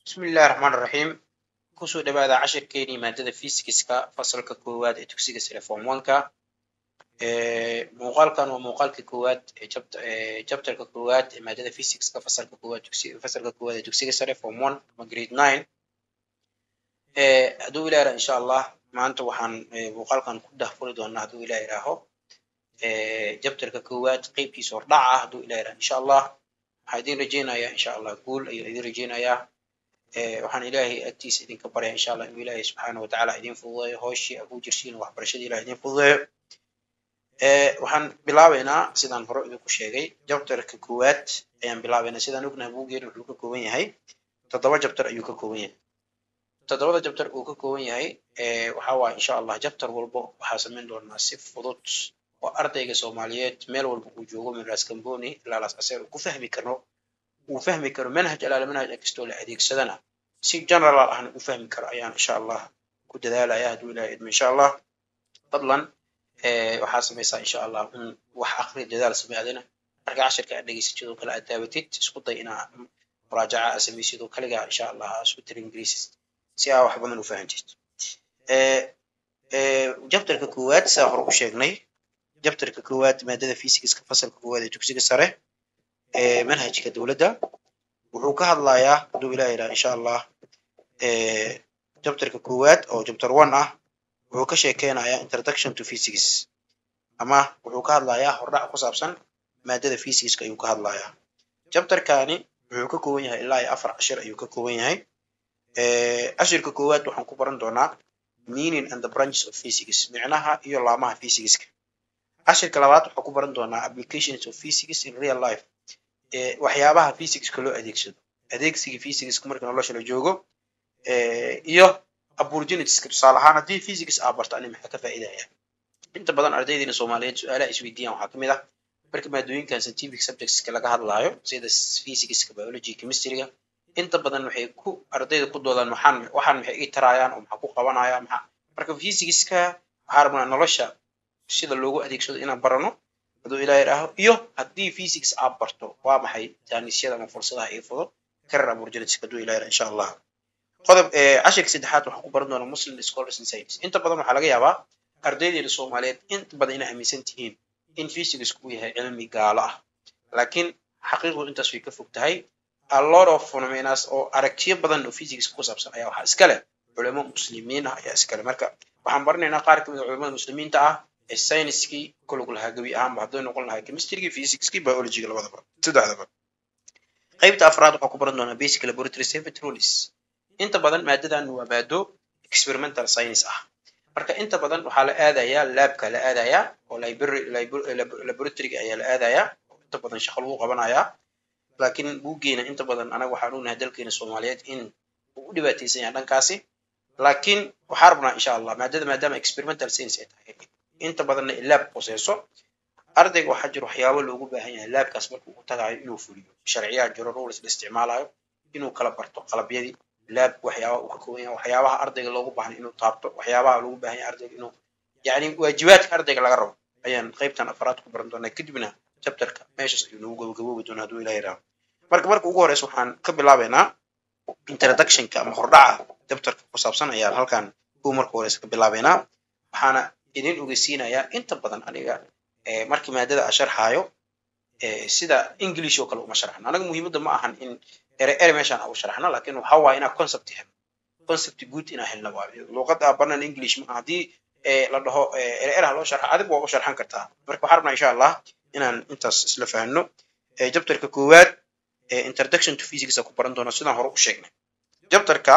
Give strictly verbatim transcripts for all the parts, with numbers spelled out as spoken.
بسم الله الرحمن الرحيم كسو دبادة عشر كيني مادة فيزيكسكا فصلك كواد توكسيكس ريفورم وانكا موقال كان وموقال كواد جبتر كواد مادة فيزيكسكا فصلك كواد توكسي فصلك كواد توكسيكس ريفورم وان جريد ناين أدو إلى إن شاء الله ما أنت وحن موقال كان كده فرض وأن أدو إلى إلهه جبتر كواد قيب يسور دعاه أدو إلى إن شاء الله هيدين رجينا يا إن شاء الله قول هيدين رجينا يا waxaan ilaahay agtiisa idinka baryaa insha allah inuu ilaahay subxaana wa tacaala idin fududeeyo hooshii agu jirsiin waxbarashadii ilahay idin fududeeyo waxaan bilaabaynaa sidaan hore idinku sheegay jabtarka koowaad ayaan bilaabaynaa sidaan ognahay buuggeena wuxuu ka kooban yahay toddoba jabtar ayuu ka kooban yahay toddobada jabtar uu ka kooban yahay waxaa waaye insha allah jabtar walbo waxaa samayn doonaa si fudud oo ardayga soomaaliyeed meel walba uu joogo min raas kamboni ilaa laas aseer uu ku fahmi karno وفهمي كرو منهج على منهج أكستول هذيك سدنا سي جنرال أنا وفهمي كرو أيان إن شاء الله كود ذا لا يهدو إلى إن شاء الله فضلا أه وحاسب يسا إن شاء الله وح آخر الجدال سمع لنا أرجع عشر كأني يسجدوا كلا أتابتت سقط إنا مراجعة أسمي سيدو كلا إن شاء الله سوتر إنجليزي سيا واحد من وفهمت أه أه جبت لك كوات سأخرج بشيء جبت لك كوات مادة فيزيكس كفصل كوات توكسيك سره منهجك دولة wuxuu ka hadlayaa haduu ilaahay ilaa insha allah ee chapterka koowaad oo chapter one ah wuxuu ka sheekeynayaa introduction to physics ama wuxuu ka hadlayaa hordhac ku saabsan maadada physics ayuu ka hadlayaa chapterkani wuxuu ka kooban yahay ilaa afar cashir ayuu ka kooban yahay ee cashirka koowaad waxaan ku baran doonaa meaning and the branches of physics macnaha iyo laamaha physics cashirka labaad waxaan ku baran doonaa applications of physics in real life waxyaabaha physics loo adeegsado adeegsiga physics marka nolosha la joogo iyo opportunities tusaale ahaan hadii physics aad barto ani maxaa ka faa'iidaya inta badan ardaydeena Soomaaliyeed su'aalaha isweydiiyaan waxa kamid ah marka maadooyinkan scientific subjects ka laga hadlaayo sida physics biology chemistry inta badan waxay ku ardayda ku doodaan maxaan waxaan maxay ii tarayaan oo maxaa ku qabanaya maxaa marka physics ka waxa rabnaa nolosha sida loogu adeegsado inaan barano haduu ilaahay raaho iyo hadii physics aad barto waa maxay taanisyada ama fursadaha ay fudud karar opportunities haduu ilaahay insha Allah qodob ee cashirka saddexaad waxaan ku baran doonaa Muslim scholars in science inta badan waxa laga yaabaa ardayda Soomaaliyeed inta badan inay aaminsan tihiin in physics uu yahay cilmi gaalo ah laakiin xaqiiqdu intaas way ka fog tahay a lot of phenomena oo aragtiyo badan oo physics ku saabsan ayaa waxa iska leh culimo muslimiin ah ayaa iska leh marka waxaan baranaynaa qaar ka mid ah culimada muslimiinta ah الساينس كي كل كل هاجبي أهم بعضهم نقولنا هاي كيمستري فيزيكس كي بيولوجي كلا بعض تدا هذا قيمة أفراد وحكومة إنه بيسك لابوراتوري سيفت روليس أنت بدن مادة إنه بعده experimental science أه مركا أنت بدن وحالة هذا يا لاب كلا هذا يا ولا يبر لابوراتوري يا هذا يا أنت بدن شغله قبنا يا لكن بوجينا أنت بدن أنا وحنون هدل كين الصوماليات إن ودبتي سيان كاسي لكن وحاربنا إن شاء الله مادة مادام experimental science inta badan lab processor ardayga waxa jiro waxyaabo loogu baahan yahay labkaas markuu u tagayo inuu fuliyo sharciyaha jiro rules la isticmaalayo inuu kala barto qalabyadii lab waxyaabo uu ka kooban yahay waxyaabaha ardayga loogu baahan inuu taabto waxyaabaha loogu baahan yahay ardayga inuu yaani waajibaadka ardayga laga rabo ayaan qaybtan afraad ku baran doonaa kadibna chapterka meeshas ayuu nagu gabagaboobi doonaa haduu ilaahay raaho marka marka ugu horeysa waxaan ka bilaabaynaa introduction-ka ama hordhaca chapterka ku saabsan ayaan halkan ku marka horeysa ka bilaabaynaa waxaana idin ogeysiinaya inta badan aniga ee markii maadada sharxaayo ee sida English oo kale uma sharxan anaga muhiimadda ma ahan in ere ere meeshan aan u sharxno laakiin waxa waa ina concept yahay concept good ina helna waa luqadda banan English ma hadii ee la dhaho ere ere loo sharxo adig waa u sharxan kartaa marka waxaan rabnaa insha Allah inaan intaas isla fahanno ee chapterka koowaad ee introduction to physics ku baran doono sidaan hore u sheegnay chapterka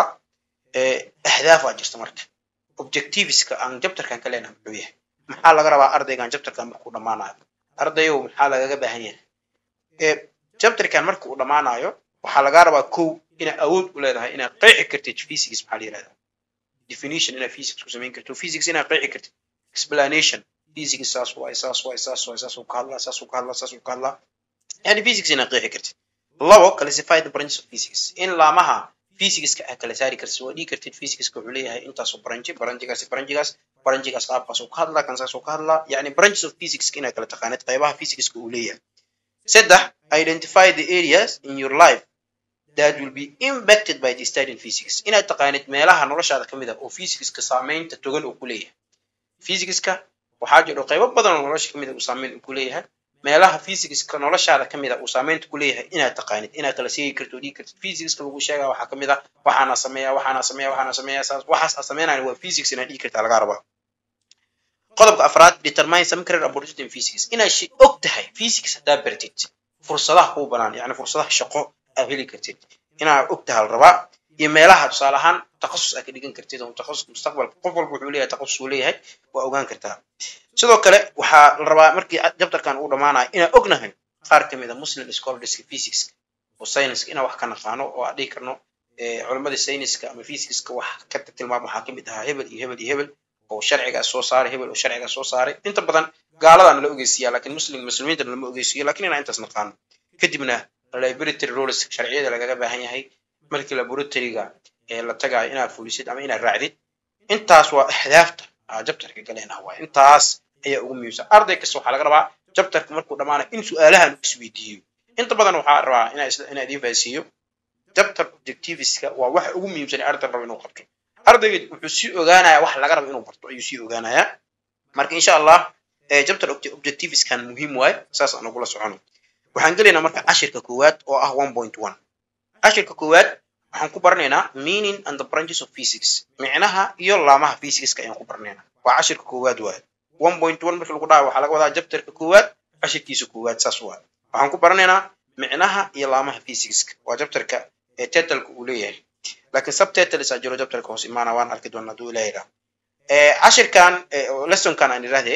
ee ahdaaf waa jirta marka objectives ka aan chapterkan ka leenahay wuxuu yahay maxaa laga rabaa ardaygan chapterkan markuu dhamaanayo ardayo maxaa laga baahan yahay ee chapterkan markuu dhamaanayo waxaa laga rabaa kow ina awood u leedahay ina qeexi kartid physics maxaa la yiraahdaa definition ina physics ku sameyn karto physics ina qeexi kartid explanation physics saas waa saas waa saas waa saas ka hadla saas ka hadla saas ka hadla yani physics ina qeexi kartid labo classify the branches of physics in laamaha physics ka kala saari karsi waa dhigi kartid physics ka wuxuu leeyahay intaas oo branch branchigaas branchigaas branchigaas qaabkaas oo ka hadla kan saas oo ka hadla yani branches of physics ina kala taqaanid qaybaha physics ka uu leeyahay saddex identify the areas in your life that will be impacted by the study in physics inaad taqaanid meelaha noloshaada ka mid ah oo physics-ka saameynta togan uu ku leeyahay physics-ka waxaa jiro qaybo badan oo nolosha ka mid ah uu saameyn uu ku leeyahay meelaha physics-ka noloshaada ka mid ah uu saameynta ku leeyahay inaad taqaanid inaad kala sheegi karto dhigi karto physics-ka lagu sheegaa waxaa ka mid ah waxaana sameeyaa waxaana sameeyaa waxaana sameeyaa saas waxaas aad sameynayna waa physics inaad dhigi kartaa laga rabaa qodobka afraad determine some career opportunity in physics inaad og tahay physics haddaa bartid fursadaha kuu banaan yacni fursadaha shaqo aad heli kartid inaad og tahay la rabaa iyo meelaha tusaale ahaan takhasus aad ka dhigan kartid oo takhasus mustaqbalka qof walba wuxuu leeyahay takhasus uu leeyahay waa ogaan kartaa sidoo kale waxaa la rabaa markii jabtarkan uu dhamaanayo inaad ognahay qaar ka mid ah muslim scholarska physics oo science inaan wax ka naqaano oo aan dhihi karno culimada sayniska ama physics-ka wax ka tilmaamo waxaa ka mid ahaa hebel iyo hebel iyo hebel oo sharciga soo saaray hebel oo sharciga soo saaray inta badan gaaladan la ogeysiiyaa laakiin muslim muslimiinta lama ogeysiiyo laakiin inaan intaas naqaano kadibna laboratory rules sharciyada lagaga baahan yahay markii laboratory-ga ee la tagayo inaad fulisid ama inaad raacdid intaas waa ahdaafta jabtarka galeenaha waa intaas ayaa ugu muhiimsan arday kasta waxaa laga rabaa jabtarka markuu dhamaanayo in su'aalahan uu isweydiiyo inta badan waxaa rabaa inaad inaad idin fahansiiyo jabtar objectiviska waa waxa ugu muhiimsan ee ardayga rabo inuu qabto ardayga wuxuu sii ogaanayaa wax laga rabo inuu barto ayuu sii ogaanayaa marka insha Allah jabtar objectiviskan muhiim waay saas aan ugu la socono waxaan galeynaa marka cashirka koowaad oo ah one point one cashirka koowaad waxaan ku baranaynaa meaning and the branches of physics micnaha iyo laamaha physics-ka ayaan ku baranaynaa waa cashirka koowaad waay one point one marka lagu dhaco waxaa laga wadaa jabtarka koowaad cashirkiisa koowaad saas waay waxaan ku baranaynaa micnaha iyo laamaha physics-ka waa jabtarka ee title-ka uu leeyahay laakiin subtitles ajiro jabtarka hoos imaana waan arki doonaa duu ilaahay ee cashirkan lesson-kan aan iraahday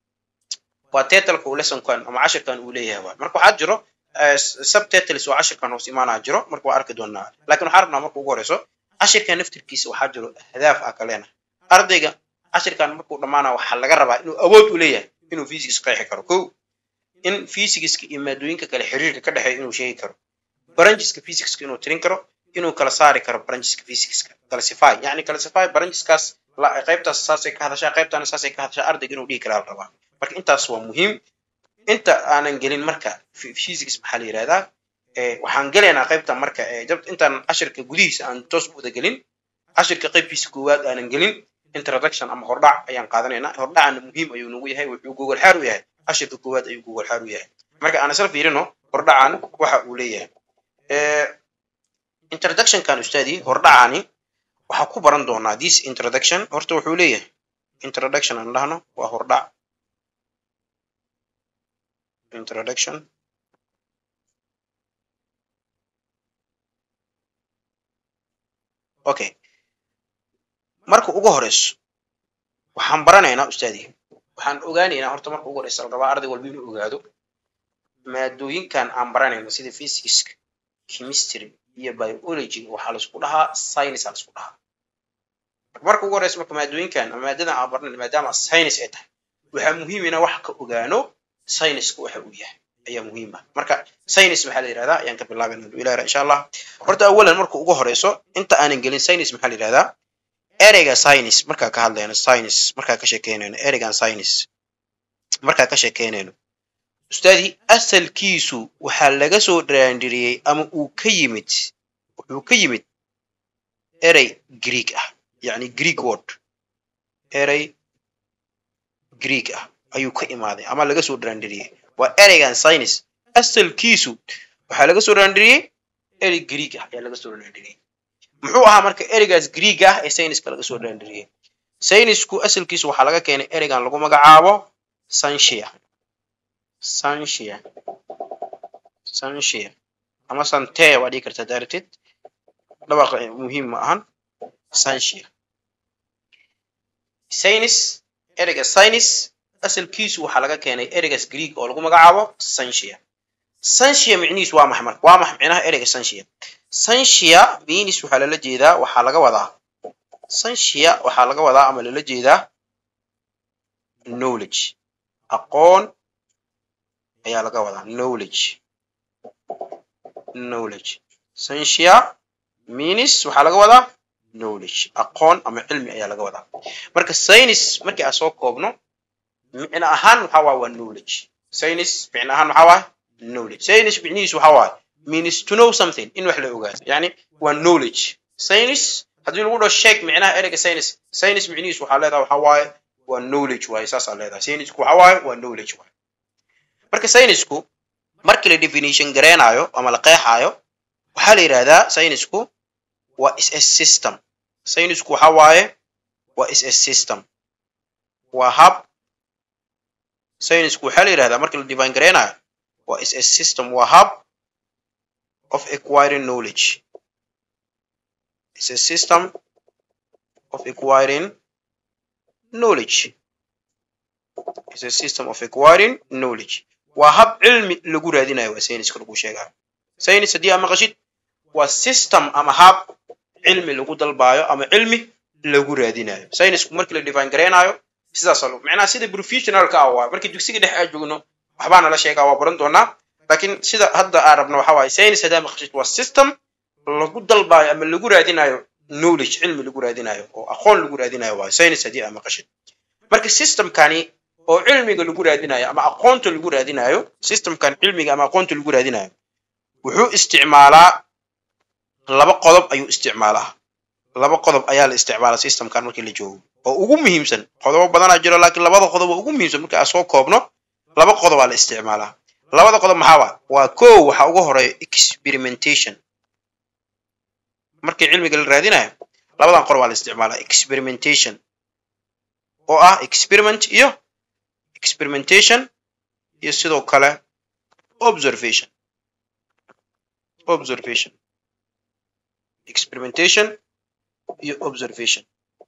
waa title-ka uu lesson-kan ama cashirkan uu leeyahay waa marka waxaa jiro subtitles oo cashirkan hoos imaana jiro marka waa arki doonaa laakiin waxaan rabnaa marka ugu horeyso cashirkan naftirkiisa waxaa jiro ahdaaf ah kaleena ardayga cashirkan markuu dhamaana waxaa laga rabaa inuu awood u leeyahay inuu physics qeexi karo kow in physics-ka iyo maadooyinka kale xiriirka ka dhaxeeya inuu sheegi karo brancheska physics-ka inuu tirin karo inuu kala saari karo brancheska physics-ka classify yani classify brancheskaas qaybtaas saasay ka hadashaa qaybtaana saasay ka hadashaa ardayga inuu dhihi karaa la rabaa marka intaas waa muhiim inta aanan gelin marka physics maxaa la yiraahdaa ee waxaan galeynaa qaybtan marka ee intaan cashirka gudihiisa aan toos u wada gelin cashirka qaybtiisa koowaad aanan gelin introduction ama hordhac ayaan qaadanaynaa hordhacana muhiim ayuu nagu yahay wuxuu Google xaar u yahay cashirka koowaad ayuu Google xaar u yahay marka aan isla fiirino hordhacan waxa uu leeyahay ee introduction kan ustaadi hordhacani waxa ku baran doonaa this introduction horta wuxuu leeyahay introduction aan dhahno waa hordhac introduction okay marka ugu horeyso waxaan baranaynaa ustaadi waxaan ogaanaynaa horta marka ugu horeyso la rabaa arday walba inuu ogaado maadooyinkan aan baranayno sida physics chemistry iyo biology waxa la isku dhahaa science la isku dhahaa marka ugu horeyso marka maadooyinkan ama maadada aan baranayno maadaama science ay tahay waxa muhiim ah wax ka ogaano science-ku waxa uu yahay ayaa muhiim ah marka science waxa la yiraahdaa ayaan ka bilaabanaa ilaa insha Allah horta awalan marka ugu horeyso inta aanan gelin science waxa la yiraahdaa ereyga science marka ka hadlayno science marka ka sheekeynayno ereygan science marka ka sheekeynayno ustaadi asalkiisu waxa laga soo dhaandiriyay ama uu ka yimid wuxuu ka yimid erey Greek ah yani Greek word erey Greek ah ayuu ka imaaday ama laga soo dhaandiriyay waa ereygan science asalkiisu waxa laga soo dhaandiriyay erey Greek ah ayaa laga soo dhaandiriyay muxuu ahaa marka ereygaas Greek ah ee science-ka laga soo dhaandiriyay science-ku asalkiisu waxa laga keenay ereygan lagu magacaabo Sanshia Sanshia Sanshia ama Sante waa dhigi kartaa daartid dhawaqa muhiim ma ahan Sanshia science ereyga science asalkiisu waxa laga keenay ereygaas Greek oo lagu magacaabo Sanshia Sanshia macnihiisu waa maxay marka waa maxay macnaha ereyga Sanshia Sanshia means waxa la jeedaa waxa laga wadaa Sanshia waxa laga wadaa ama la jeedaa knowledge aqoon ayaa laga wadaa knowledge knowledge Sanshia means waxa laga wadaa knowledge aqoon ama cilmi ayaa laga wadaa marka science markii aan soo koobno معنى أهم حوا knowledge science معنى أهم حوا knowledge science معنيش حوا means to know something in wax la ogaado yani waa knowledge science hadii lagu dhaho sheeg macnaha ereyga science science macnihiisu waxa leedahay waxa waaye waa knowledge waaye saas aan leedahay science ku waxa waaye waa knowledge waaye marka science ku markii la definition gareenayo ama la qeexayo waxa la yiraahdaa science ku waa is a system science ku waxa waaye waa is a system waa hab science ku waxa la yiraahdaa markii la define gareenayo waa is a system waa hab of acquiring knowledge it's a system of acquiring knowledge it's a system of acquiring knowledge waa hab cilmi lagu raadinayo waa science lagu sheegayo science hadii ama qashid waa system ama hab cilmi lagu dalbayo ama cilmi lagu raadinayo science markii la define gareenayo sidaas loo macnaha sida professional ka ah markii dugsiga dhex aad joogno waxbaana la sheegaa waa baran doonaa laakiin sida hadda aan rabno waxa waaye science hadii ama qashid waa system lagu dalbayo ama lagu raadinayo knowledge cilmi lagu raadinayo oo aqoon lagu raadinayo waa science hadii ama qashid marka system kani oo cilmiga lagu raadinayo ama aqoonta lagu raadinayo system kan cilmiga ama aqoonta lagu raadinayo wuxuu isticmaalaa laba qodob ayuu isticmaalaa laba qodob ayaa la isticmaalaa system kan markii la joogo oo ugu muhiimsan qodobo badan ah jiro laakiin labada qodob ugu muhiimsan marka aan soo koobno laba qodob la isticmaalaa labada qodob maxaa waa koo waxa ugu horeeyo experimentation markii cilmiga la raadinayo labadan qodob waa la isticmaalaa experimentation oo ah experiment iyo experimentation iyo sidoo kale observation observation experimentation iyo observation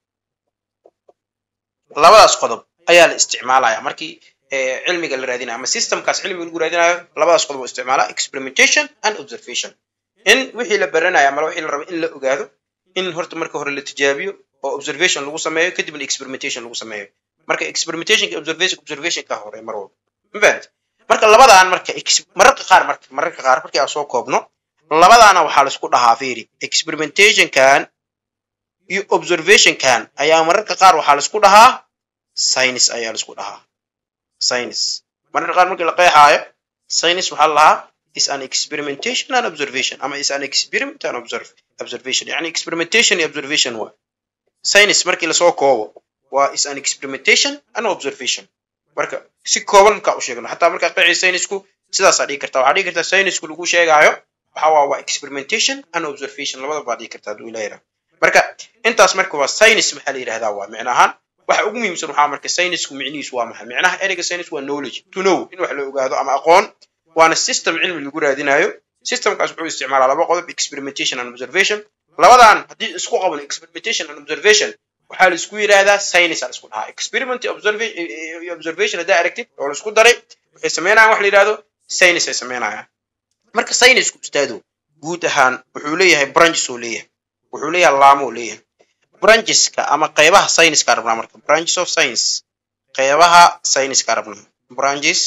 labadaas qodob ayaa la isticmaalaya markii ee cilmiga la raadinayo ama systemkaas cilmiga lagu raadinayo labadaas qodob oo isticmaala experimentation and observation in wixii la baranayo ama wixii la rabo in la ogaado in horta marka hore la tijaabiyo oo observation lagu sameeyo kadibna experimentation lagu sameeyo marka experimentation iyo observation observation ka hore mar walba mafahant marka labadaan marka mararka qaar marka mararka qaar markii aan soo koobno labadaana waxa la isku dhahaa fiiri experimentation kan iyo observation kan ayaa mararka qaar waxa la isku dhahaa science ayaa la isku dhahaa science mararka qaar markii la qeexaayo science waxa la dhahaa is an experimentation and observation ama is an experiment and observe observation yani experimentation and observation waa science markii la soo koobo waa is an experimentation and observation marka si kooban ka u sheegno hatta marka qeexay science-ku sidaas ay dhigi kartaa waxa dhigi kartaa science-ku lagu sheegayo waxa waa waa experimentation and observation labada baad dhigi kartaa duu ilaahay marka intaas marka waa science waxa la yiraahdaa waa macnahan waxa ugu muhiimsan waxa marka science-ku macnihiisu waa maxay macnaha ereyga science waa knowledge to know in wax la ogaado ama aqoon waana system cilmi lagu raadinayo systemkaas wuxuu isticmaalaa laba qodob experimentation and observation labadan hadii isku qaban experimentation and observation waxa la isku yiraahdaa science la isku dhahaa experiment observation observation hada aragtid oo la isku daray waxay sameynayaan wax la yiraahdo science ay sameynayaan marka science-ku ustaado guud ahaan wuxuu leeyahay branches oo leeyahay wuxuu leeyahay laamo leeyahay brancheska ama qaybaha science-ka rabnaa marka branches of science qaybaha science-ka rabnaa branches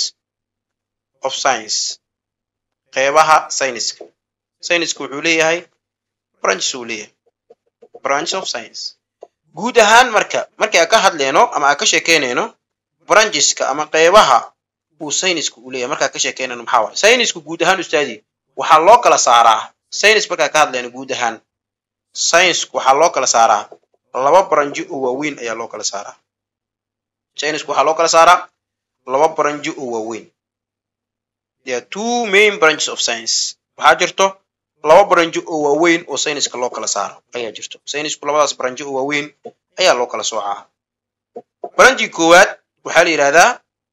of science qaybaha science-ka science-ku wuxuu leeyahay branches oo leeyahay branch of science guud ahaan marka markii aan ka hadleeno ama aan ka sheekeynayno brancheska ama qaybaha uu science-ku u leeyahay marka ka sheekeynayno maxaa waa science-ku guud ahaan ustaadi waxa loo kala saaraa science marka ka hadleeno guud ahaan science-ku waxa loo kala saaraa laba branch oo waaweyn ayaa loo kala saaraa science-ku waxa loo kala saaraa laba branch oo waaweyn there are two main branches of science waxa jirto laba branch oo waaweyn oo science-ka loo kala saaro ayaa jirto science-ku labadaas branch oo waaweyn ayaa loo kala soocaa branch koowaad waxa la yiraahdaa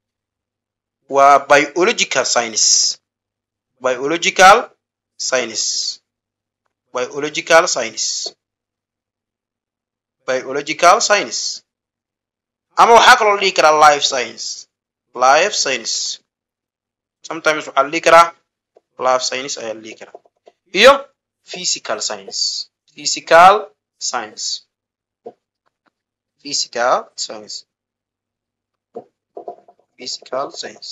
waa biological science biological science biological science biological science ama waxa kale oo la dhihi karaa life science life science sometimes waxa la dhihi karaa life science ayaa la dhihi karaa iyo physical science physical science physical science physical science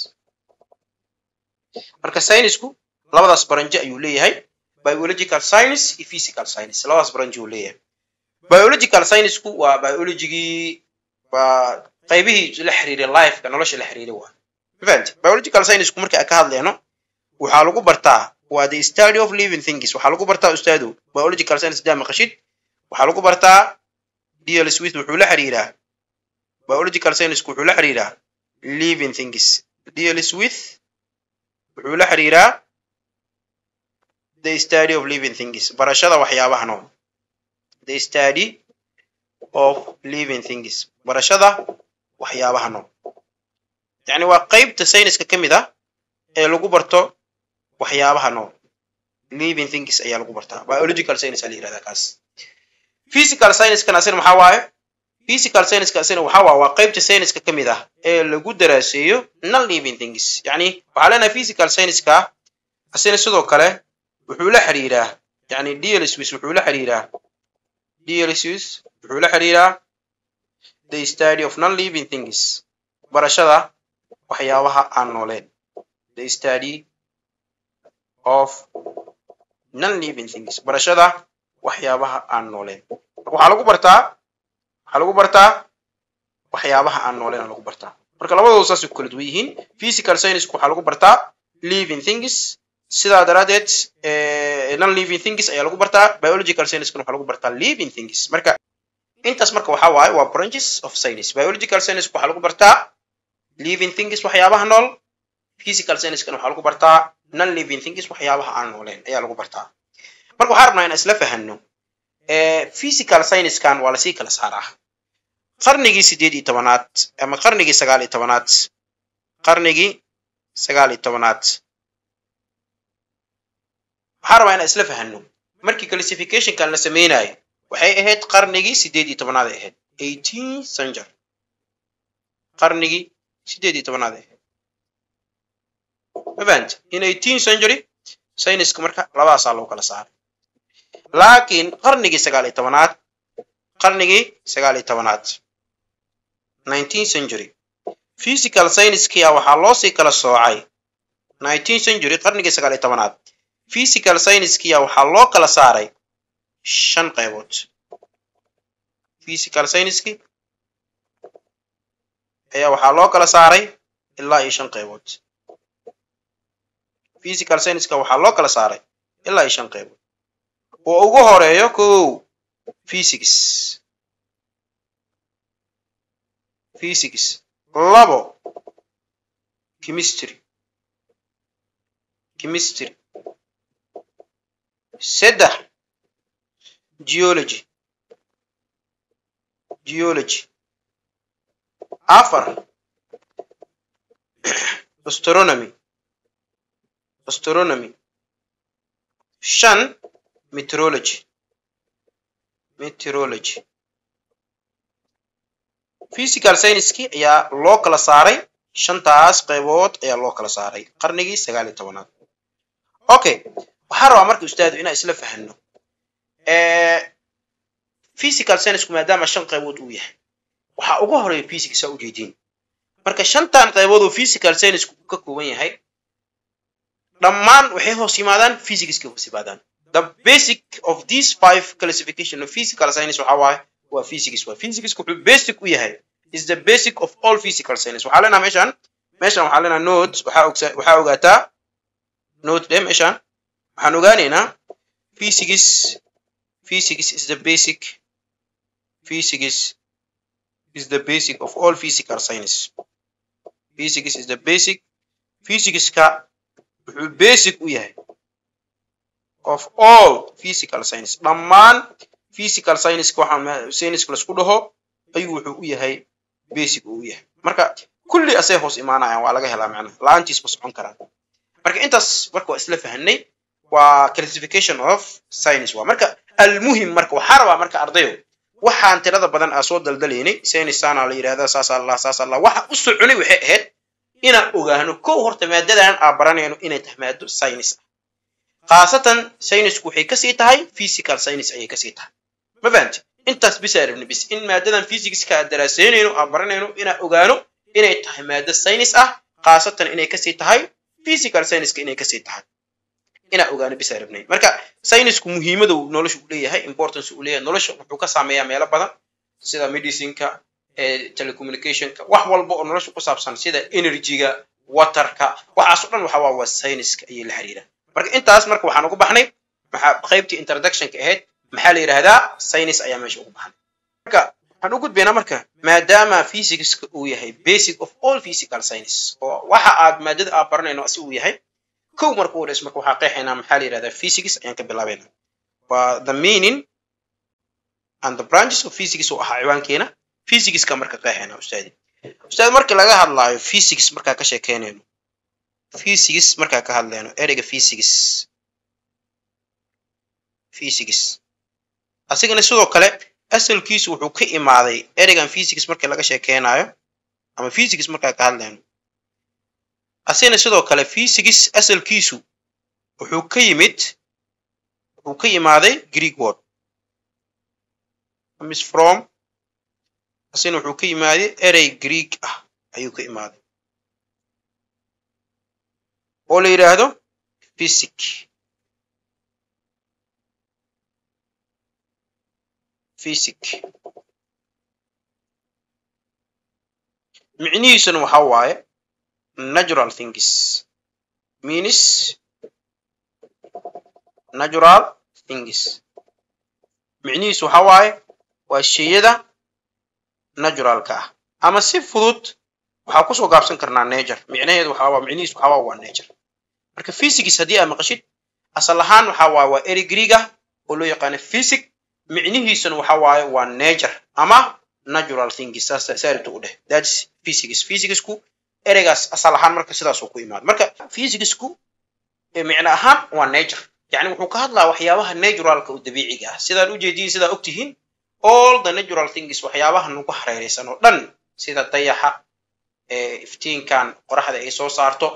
marka science-ku labadaas branch ayuu leeyahay biological science iyo physical science labadaas branch uu leeyahay biological science-ku waa biology-gii waa qaybihii la xiriiray life-ka nolosha la xiriiray waa event biological science-ku marka ka hadleeno waxa lagu bartaa waa the study of living things waxaa lagu bartaa ustaadu biological science daa maqashid waxaa lagu bartaa deals with wuxuu la xiriiraa biological science wuxuu la xiriiraa living things deals with wuxuu la xiriiraa the study of living things barashada waxyaabaha nool the study of living things barashada waxyaabaha nool yani waa qaybta sayniska kamid ah ee lagu barto waxyaabaha nool living things ayaa lagu bartaa biological science la yiraahdaa kaas physical science kana asina waxa waaye physical science ka asina waxa waa qaybta sayniska kamid ah ee lagu daraaseeyo non living things yani waxa lana physical science ka asina sidoo kale wuxuu la xiriiraa yani deals with wuxuu la xiriiraa deals with wuxuu la xiriiraa the study of non living things barashada waxyaabaha aan nooleen the study of non living things barashada waxyaabaha aan nooleen waxa lagu bartaa waxa lagu bartaa waxyaabaha aan nooleen lagu bartaa marka labadoodu saas ku kala duwan yihiin physical science waxa lagu bartaa living things sida daraadeed ee non living things ayaa lagu bartaa biological science waxa lagu bartaa living things marka intaas marka waxa waaye waa branches of science biological science waxa lagu bartaa living things waxyaabaha nool physical science waxa lagu bartaa non living things waxyaabaha aan nooleen ayaa lagu bartaa marka waxa rabnaa in isla fahanno ee physical science kan waa la sii kala saaraa qarnigii sideed iyo tobanaad ama qarnigii sagaal iyo tobanaad qarnigii sagaal iyo tobanaad waxa rabnaa in isla fahanno markii classification kan la sameeyay waxay ahayd qarnigii sideed iyo tobanaad ahayd eighteenth century qarnigii sideed iyo tobanaad ahayd event in eighteenth century science marka labadaas loo kala saaray laakiin qarnigii sagaal iyo tobanaad qarnigii sagaal iyo tobanaad nineteenth century physical science kiya waxa loo sii kala soocay nineteenth century qarnigii sagaal iyo tobanaad physical science kiya waxa loo kala saaray shan qaybood physical science ki ayaa waxa loo kala saaray ilaa iyo shan qaybood physical science ka waxa loo kala saaray ilaa iyo shan qaybood oo ugu horeeyo ko physics physics labo chemistry chemistry saddex geology geology afar astronomy astronomy shan meteorology meteorology physical science ki ayaa loo kala saaray shantaas qaybood ayaa loo kala saaray qarnigii sagaal iyo tobanaad okay waxa rabaa markii ustaadu inaan isla fahanno ee physical science maadaama shan qaybood uu yahay waxa ugu horeeyo physics u jeedin marka shantan qaybood oo physical science ka kooban yahay dhammaan waxay hoos yimaadaan physics ka hoos yimaadaan the basic of these five classification of physical science waxa waaye waa physics waa physics wuxuu basic u yahay is the basic of all physical science waxa leenahay meeshan meeshan waxa leenahay note waxa waxa ogaataa note dem meeshan waxaan ogaanaynaa physics physics is the basic physics is the basic of all physical science physics is the basic physics ka wuxuu basic u yahay of all physical science dhammaan physical science ka waxa science la isku dhaho ayuu wuxuu u yahay basic u yahay marka kulli asay hoos imaanayaan waa laga helaa macna laantiis ma socon karaan marka intaas marka waa isla fahanay waa classification of science waa marka almuhim marka waxa rabaa marka ardayo waxaan tirada badan aan soo daldaleynay science sana la yiraahdaa saas Allah saas Allah waxa u soconay waxay ahayd ina ogaano ko horta maadadan aan baranayno inay tahay maado science qaasatan science ku waxay ka sii tahay physical science ayay ka sii tahay ma fahanti intaas bisaaribni bis in maadadan physics ka daraaseynayno aan baranayno ina ogaano inay tahay maado science ah qaasatan inay ka sii tahay physical science inay ka sii tahay ina ogaano bisaaribnay marka science ku muhiimada uu nolosha u leeyahay importance uu leeyahay nolosha wuxuu ka saameeyaa meelo badan sida medicine-ka ee telecommunication-ka wax walba oo nolosha ku saabsan sida energy-ga water-ka waxaas oo dhan waxa waa science-ka ay la xiriiraan marka intaas marka waxaan ugu baxnay waxa qaybtii introduction ka ahayd maxaa la yiraahdaa science ayaa meesha ugu baxnay marka waxaan u gudbaynaa marka maadaama physics uu yahay basic of all physical science oo waxa aad maadada aad baranayno asi uu yahay kow marka uu dhismo waxa qeexaynaa maxaa la yiraahdaa physics ayaan ka bilaabaynaa waa the meaning and the branches of physics oo ah ciwaankeena physics ka marka qeexaynaa ustaadi ustaad marka laga hadlaayo physics marka ka sheekeynayno physics marka ka hadlayno ereyga physics physics asigana sidoo kale asalkiisu wuxuu ka imaaday ereygan physics marka laga sheekeynayo ama physics marka ka hadlayno asigana sidoo kale physics asalkiisu wuxuu ka yimid wuxuu ka imaaday Greek word comes from asigana wuxuu ka imaaday erey Greek ah ayuu ka imaaday oo la yiraahdo physics physics معنيسن waxa waaye natural things means natural things معنيس waxa waaye waa shayada naturalka ah ama si fudud waxa ku soo gaabsan karnaa nature micnaheedu waxa waa micniis waxa waa nature marka physics hadii aad maqashid asal ahaan waxa waa waa eri Greek ah oo loo yaqaan physics micnihiisuna waxa waaye waa nature ama natural things saas saarto u dheh that's physics physics ku ereygaas asal ahaan marka sidaas uu ku imaado marka physics ku ee micna ahaan waa nature yani wuxuu ka hadlaa waxyaabaha naturalka oo dabiiciga ah sidaan u jeedin sida ogtihiin all the natural things waxyaabaha nagu hareeraysan oo dhan sida dayaxa ee iftiinkan qoraxda ay soo saarto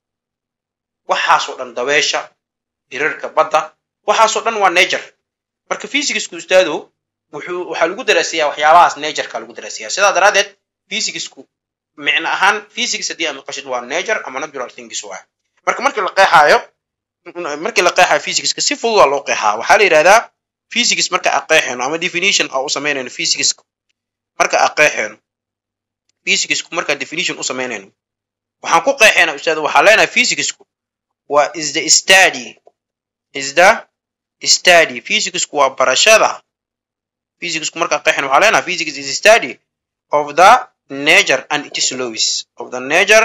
waxaas oo dhan dabeesha hirarka badda waxaas oo dhan waa nature marka physics ku ustaado wuxuu waxa lagu darasiyaa waxyaabahaas nature ka lagu darasiyaa sida daraadeed physics ku micna ahaan physics hadii aad maqashid waa nature ama natural things waa marka markii la qeexayo markii la qeexayo physics ka si fudud loo qeexaa waxa la yiraahdaa physics marka aan qeexayno ama definition oo u sameynayno physics marka aan qeexayno physics marka definition u sameynayno waxaan ku qeexaynaa ustaad waxa leenahay physics waa is the study is the study physics waa barashada physics marka qeexayno waxa leenahay physics is the study of the nature and its laws of the nature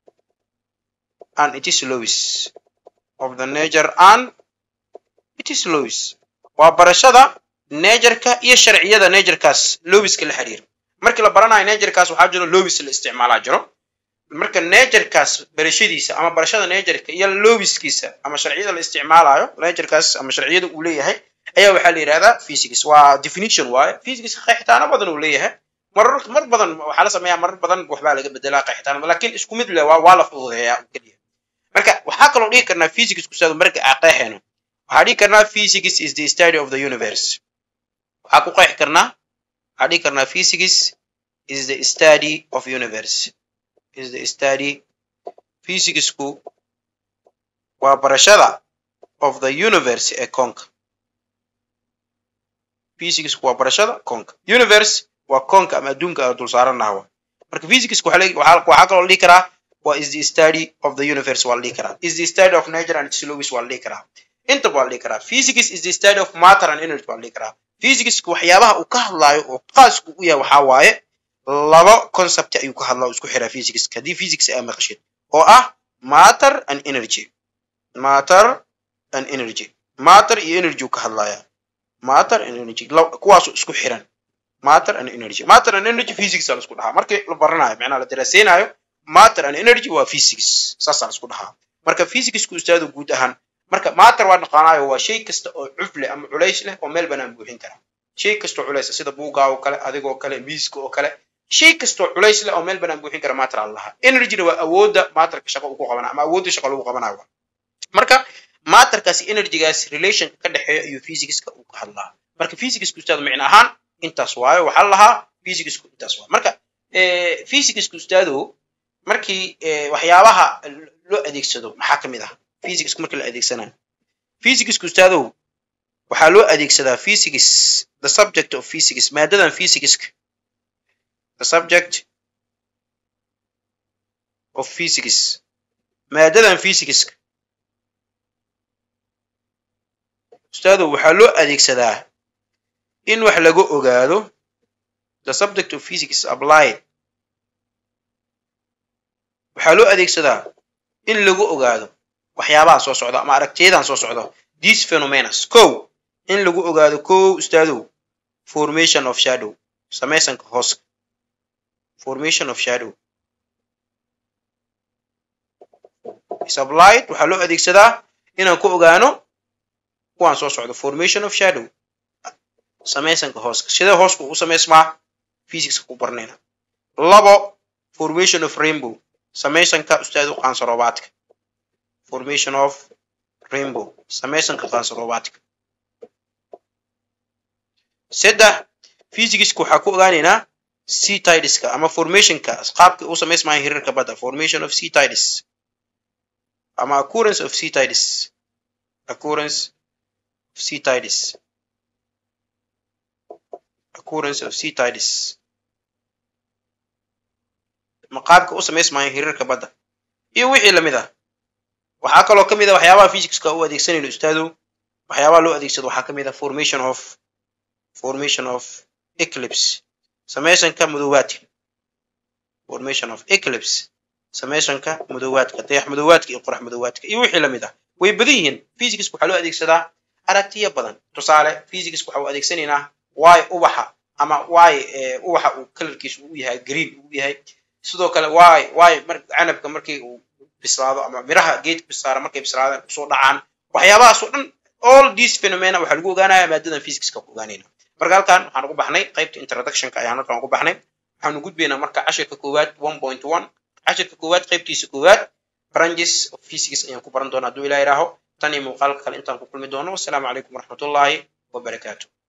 and its laws of the nature and its laws waa barashada nature-ka iyo sharciyada nature-kaas laws-ka la xiriir markii la baranayo nature-kaas waxa jiro laws la isticmaalaa jiro marka nature-kaas barashadiisa ama barashada nature-ka iyo laws-kiisa ama sharciyada la isticmaalayo nature-kaas ama sharciyada uu leeyahay ayaa waxa la yiraahdaa physics waa definition waaye physics qeexitaano badan uu leeyahay marar mar badan waxa la sameeyaa marar badan waxba laga bedelaa qeexitaano laakiin isku mid leh waa waa la fududeeyaa kaliya marka waxa kale oo dhigi karnaa physics ku saado marka aan qeexayno waxa dhigi karnaa physics is the study of the universe waxa ku qeex karnaa waxa dhigi karnaa physics is the study of universe is the study physics ku waa barashada of the universe ee koonka physics waa barashada koonka universe waa koonka ama adduunka dul saaranahay marka physics waxa waxa kale oo dhigi karaa what is the study of the universe waa dhigi karaa is the study of nature and its laws waa dhigi karaa inta waa dhigi karaa physics is the study of matter and energy waa dhigi karaa physics waxyaabaha uu ka hadlayo oo qaas u yahay waxa waaye laba concept ayuu ka hadlaa isku xira physics kadib physics ay maqashid oo ah matter and energy matter and energy matter iyo energy ka hadlaya matter and energy kuwaas isku xiran matter and energy matter and energy physics la isku dhahaa markii la baranayo macnaha la daraaseeynaayo matter and energy waa physics saas la isku dhahaa marka physics ku ustaado guud ahaan marka matter waa naqaanayo waa shay kasta oo cufle ama culays leh oo meel banaan buuxin kara shay kasta oo culays sida buuga oo kale adigoo kale miiska oo kale shay kasta oo culays leh oo meel banaan buuxin kara matter Allah energy waa awoodda matter ka shaqo ugu qabana ama awoodda shaqo lagu qabanayo marka matter kaasi energy gaas relation ka dhaxeeyo iyo physics ka uu ka hadlaa marka physics ku ustaado macna ahaan intaas waayo waxa laha physics ku intaas waa marka ee physics ku ustaado markii waxyaabaha loo adeegsado maxaa kamid ah physics markii la adeegsanayo physics ku ustaado waxa loo adeegsadaa physics the subject of physics maadadan physics the subject of physics maadadan physics ustaado waxaa loo adeegsadaa in wax lagu ogaado the subject of physics is applied waxaa loo adeegsadaa in lagu ogaado waxyaabaha soo socda ama aragtiyadan soo socda these phenomena ko in lagu ogaado ko ustaado formation of shadow samaysanka hooska formation of shadow is applied waxaa loo adeegsadaa inaan ku ogaano kuwaan soo socda formation of shadow samaysanka hooska sidee hoosku u samaysmaa physics ku barnayna labo formation of rainbow samaysanka ustaado qaansarobaadka formation of rainbow samaysanka qaansarobaadka saddex physics waxaa ku ogaanaynaa sea tideska ama formationka qaabka uu samaysmaayo hirarka badda formation of sea tides ama occurrence of sea tides occurrence of sea tides occurrence of sea tides ma qaabka uu samaysmaayo hirarka badda iyo wixii lamid ah waxaa kaloo ka mid ah waxyaabaha physicska u adeegsanayno ustaado waxyaabaha loo adeegsado waxaa ka mid ah formation of formation of eclipse samaysanka madoowaadka formation of eclipse samaysanka madoowaadka dayax madoowaadka iyo qorax madoowaadka iyo wixii lamid ah way badan yihiin physics waxaa loo adeegsadaa aragtiyo badan tusaale physics waxa uu adeegsanaynaa why ubaxa ama why ubaxa uu colorkiisu uu yahay green uu yahay sidoo kale why why marka canabka markii uu bislaado ama miraha geedka bislaada markay bislaadaan soo dhacaan waxyaabahaas oo dhan all these phenomena waxa lagu ogaanayaa maadadan physicska ku ogaanayna marka halkan waxaan ugu baxnay qaybta introductionka ayaan halkan ugu baxnay waxaan ugu gudbaynaa marka cashirka koowaad one point one cashirka koowaad qaybtiisa koowaad branches of physics ayaan ku baran doonaa hadduu ilaahay raaho tan iyo muuqaalka kale intaan ku kulmi doono wassalaamu calaykum waraxmatullaahi wabarakaatuh